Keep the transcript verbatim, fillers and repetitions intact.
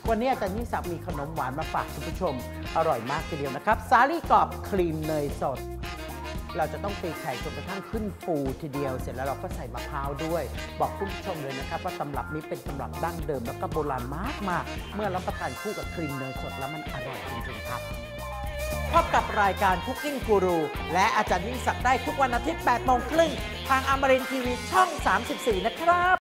วันนี้อาจารย์ยิ่งศักดิ์มีขนมหวานมาฝากคุณผู้ชมอร่อยมากทีเดียวนะครับสาลี่กรอบครีมเนยสดเราจะต้องตีไข่จนกระทั่งขึ้นฟูทีเดียวเสร็จแล้วเราก็ใส่มะพร้าวด้วยบอกคุณผู้ชมเลยนะครับว่าตำรับนี้เป็นตำรับดั้งเดิมแล้วก็โบราณมากๆเมื่อรับประทานคู่กับครีมเนยสดแล้วมันอร่อยจริงๆครับพบกับรายการ Cooking Guru และอาจารย์ยิ่งศักดิ์ได้ทุกวันอาทิตย์แปดโมงครึ่งทางอมรินทร์ทีวีช่องสามสิบสี่นะครับ